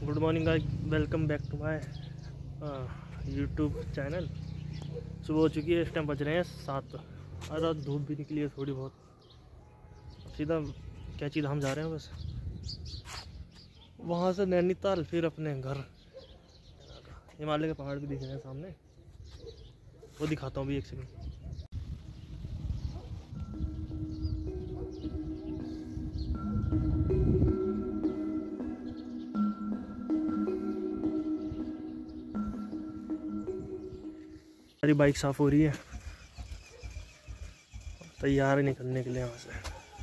Good morning guys, welcome back to my YouTube channel. सुबह हो चुकी है, इस टाइम बज रहे हैं 7 और आज धूप भी निकली है थोड़ी बहुत। सीधा कैची धाम जा रहे हैं बस, वहाँ से नैनीताल फिर अपने घर। हिमालय के पहाड़ भी दिख रहे हैं सामने, वो दिखाता हूँ भी एक सेकंड। मेरी बाइक साफ़ हो रही है, तैयार है निकलने के लिए यहाँ से।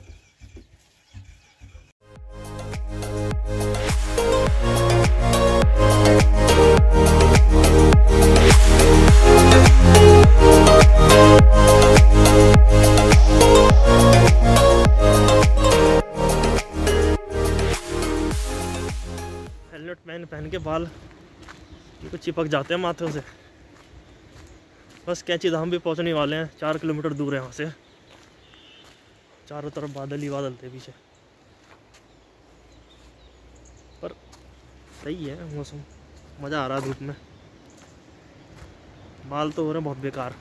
हेलमेट पहन के बाल तो चिपक जाते हैं माथे से। बस कैची धाम भी पहुंचने वाले हैं, 4 किलोमीटर दूर है यहाँ से। चारों तरफ बादल ही बादल थे पीछे, पर सही है मौसम, मज़ा आ रहा है धूप में। बाल तो हो रहे हैं बहुत बेकार।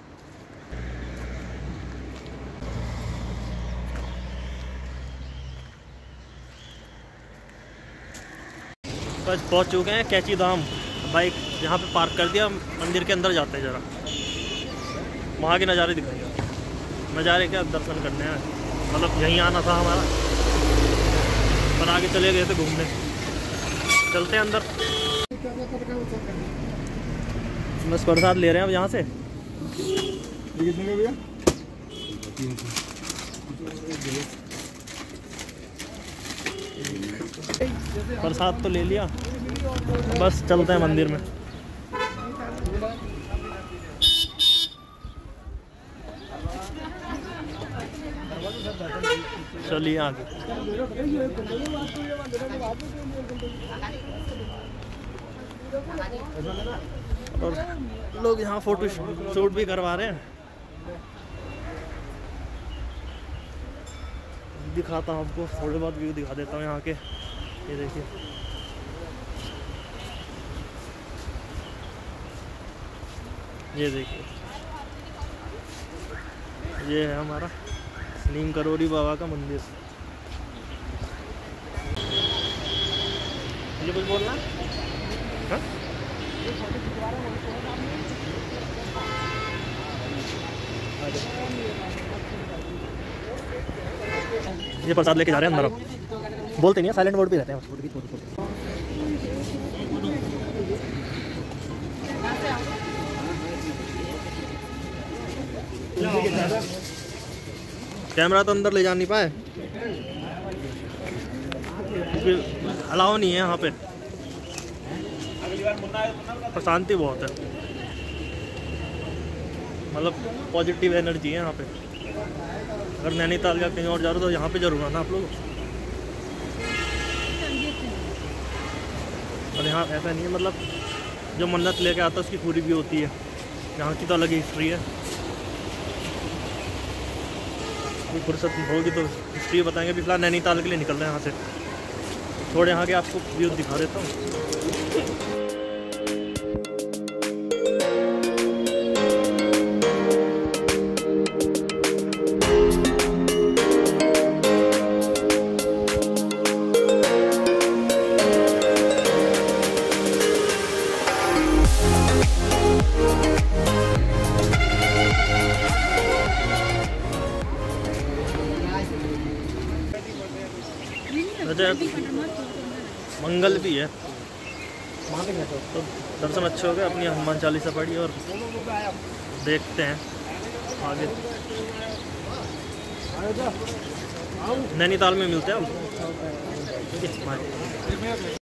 बस पहुँच चुके हैं कैची धाम। बाइक यहाँ पे पार्क कर दिया, मंदिर के अंदर जाते हैं, ज़रा वहाँ के नज़ारे दिखाएंगे। नज़ारे क्या, दर्शन करने हैं, मतलब यहीं आना था हमारा, पर आगे चले गए थे घूमने। चलते हैं अंदर, बस प्रसाद ले रहे हैं अब यहाँ से। प्रसाद तो ले लिया, बस चलते हैं मंदिर में। चलिए आगे। और लोग यहाँ फोटो शूट भी करवा रहे हैं। दिखाता हूँ आपको, थोड़े बहुत व्यू दिखा देता हूँ यहाँ के। ये देखिए, ये देखिए, ये है हमारा नीम करोड़ी बाबा का मंदिर। ये कुछ बोलना है? हाँ? ये प्रसाद लेके जा रहे हैं अंदर। अब बोलते नहीं है, साइलेंट मोड पे रहते हैं। कैमरा तो अंदर ले जा नहीं पाए, अलाउ नहीं है यहाँ पे, पर शांति बहुत है, मतलब पॉजिटिव एनर्जी है यहाँ पे। अगर नैनीताल या कहीं और जा रहे हो तो यहाँ पे जरूर आना आप लोग। और यहाँ ऐसा नहीं है, मतलब जो मन्नत लेके आता है उसकी पूरी भी होती है। यहाँ की तो अलग ही हिस्ट्री है, कोई फुर्सत होगी तो हिस्ट्री बताएंगे। अभी फिलहाल नैनीताल के लिए निकल रहे हैं यहाँ से। थोड़े यहाँ के आपको व्यू दिखा देता हूँ। मंगल भी है तो दर्शन अच्छे हो गए। अपनी हनुमान चालीसा पढ़ी और देखते हैं आगे। नैनीताल में मिलते हैं अब।